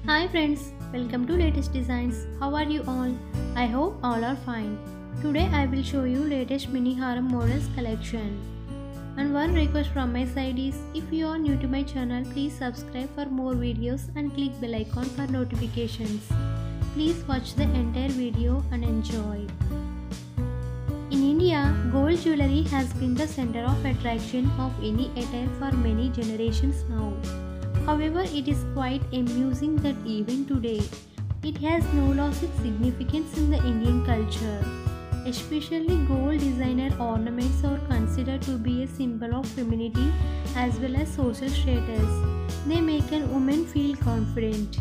Hi friends, welcome to latest designs. How are you all? I hope all are fine. Today I will show you latest mini harem models collection. And one request from my side is, if you are new to my channel, please subscribe for more videos and click bell icon for notifications. Please watch the entire video and enjoy. In India, gold jewellery has been the center of attraction of any attire for many generations now. However, it is quite amusing that even today, it has no lost its significance in the Indian culture. Especially gold designer ornaments are considered to be a symbol of femininity as well as social status. They make a woman feel confident.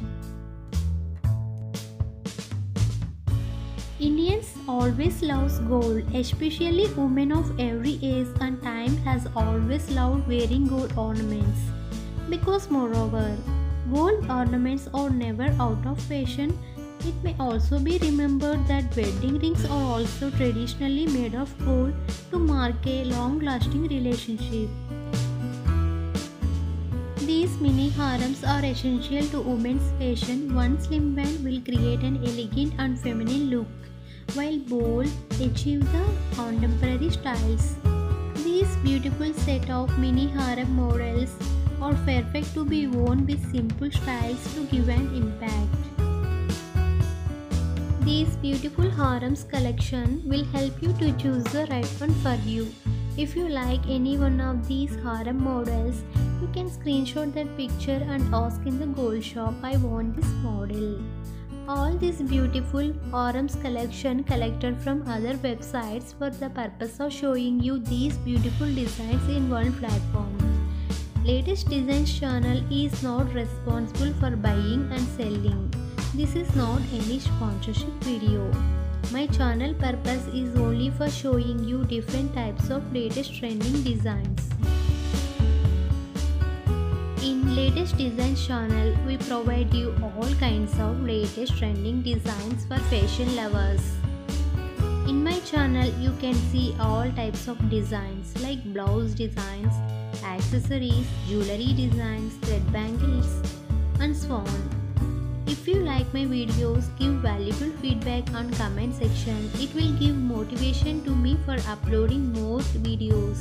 Indians always love gold, especially women of every age and time has always loved wearing gold ornaments. Because moreover, gold ornaments are never out of fashion. It may also be remembered that wedding rings are also traditionally made of gold to mark a long-lasting relationship. These mini harems are essential to women's fashion. One slim band will create an elegant and feminine look, while bold achieve the contemporary styles. These beautiful set of mini harem models are perfect to be worn with simple styles to give an impact. This beautiful harems collection will help you to choose the right one for you. If you like any one of these harem models, you can screenshot that picture and ask in the gold shop, I want this model. All this beautiful harems collection collected from other websites for the purpose of showing you these beautiful designs in one platform. Latest Designs channel is not responsible for buying and selling. This is not any sponsorship video. My channel purpose is only for showing you different types of latest trending designs. In Latest Designs channel, we provide you all kinds of latest trending designs for fashion lovers. In my channel, you can see all types of designs like blouse designs, accessories, jewellery designs, thread bangles, and so on. If you like my videos, give valuable feedback on comment section. It will give motivation to me for uploading more videos.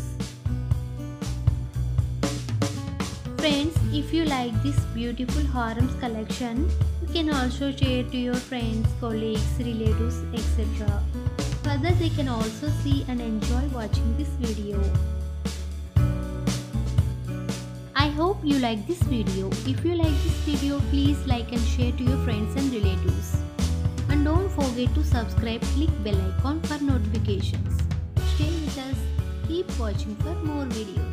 Friends, if you like this beautiful harems collection, you can also share to your friends, colleagues, relatives, etc. Further, they can also see and enjoy watching this video. I hope you like this video. If you like this video, please like and share to your friends and relatives. And don't forget to subscribe, click bell icon for notifications. Stay with us, keep watching for more videos.